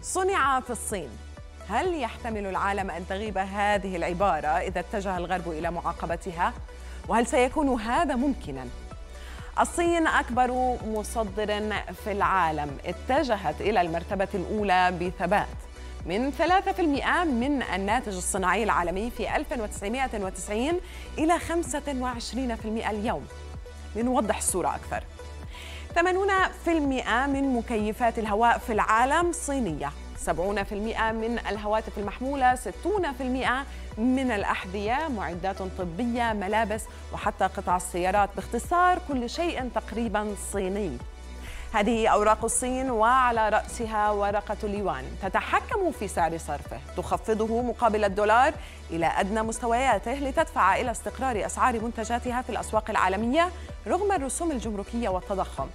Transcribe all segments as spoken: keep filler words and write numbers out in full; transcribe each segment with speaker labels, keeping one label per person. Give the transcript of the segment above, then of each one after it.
Speaker 1: صنع في الصين. هل يحتمل العالم أن تغيب هذه العبارة إذا اتجه الغرب إلى معاقبتها؟ وهل سيكون هذا ممكناً؟ الصين أكبر مصدر في العالم اتجهت إلى المرتبة الأولى بثبات من ثلاثة بالمئة من الناتج الصناعي العالمي في ألف وتسعمئة وتسعين إلى خمسة وعشرين بالمئة اليوم. لنوضح الصورة أكثر، ثمانين بالمئة من مكيفات الهواء في العالم صينية، سبعين بالمئة من الهواتف المحمولة، ستين بالمئة من الأحذية، معدات طبية، ملابس، وحتى قطع السيارات. باختصار كل شيء تقريباً صيني. هذه أوراق الصين وعلى رأسها ورقة اليوان، تتحكم في سعر صرفه، تخفضه مقابل الدولار إلى أدنى مستوياته لتدفع إلى استقرار أسعار منتجاتها في الأسواق العالمية رغم الرسوم الجمركية والتضخم.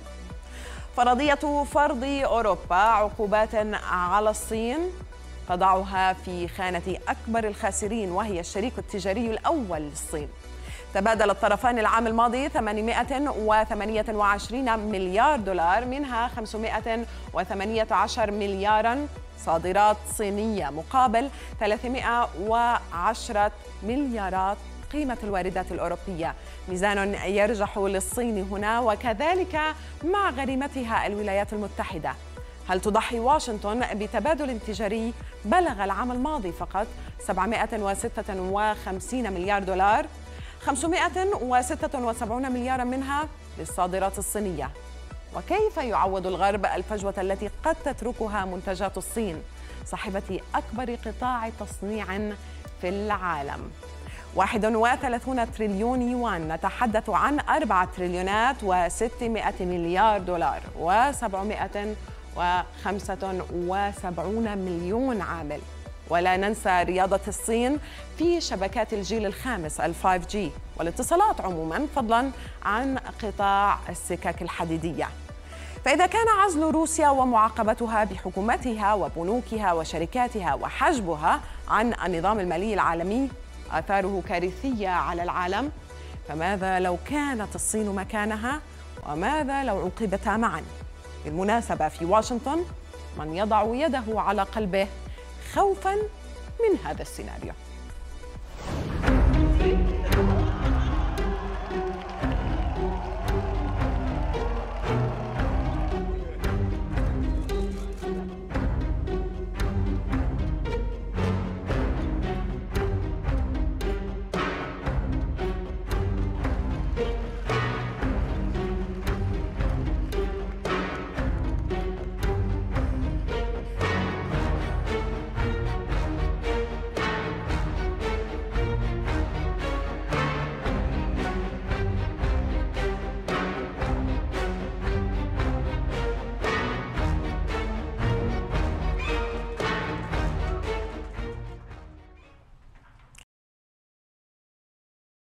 Speaker 1: فرضية فرض أوروبا عقوبات على الصين تضعها في خانة أكبر الخاسرين، وهي الشريك التجاري الأول للصين. تبادل الطرفان العام الماضي ثمانمئة وثمانية وعشرين مليار دولار، منها خمسمئة وثمانية عشر ملياراً صادرات صينية مقابل ثلاثمئة وعشرة مليارات قيمة الواردات الأوروبية. ميزان يرجح للصين هنا، وكذلك مع غريمتها الولايات المتحدة. هل تضحي واشنطن بتبادل تجاري بلغ العام الماضي فقط سبعمئة وستة وخمسين مليار دولار، خمسمئة وستة وسبعين ملياراً منها للصادرات الصينية؟ وكيف يعوض الغرب الفجوة التي قد تتركها منتجات الصين صاحبة أكبر قطاع تصنيع في العالم؟ واحد وثلاثين تريليون يوان، نتحدث عن أربعة تريليونات وستمئة مليار دولار وسبعمئة وخمسة وسبعين مليون عامل. ولا ننسى رياضة الصين في شبكات الجيل الخامس ال فايف جي والاتصالات عموماً، فضلاً عن قطاع السكك الحديدية. فإذا كان عزل روسيا ومعاقبتها بحكومتها وبنوكها وشركاتها وحجبها عن النظام المالي العالمي آثاره كارثية على العالم، فماذا لو كانت الصين مكانها؟ وماذا لو عوقبتا معاً؟ بالمناسبة في واشنطن من يضع يده على قلبه خوفاً من هذا السيناريو.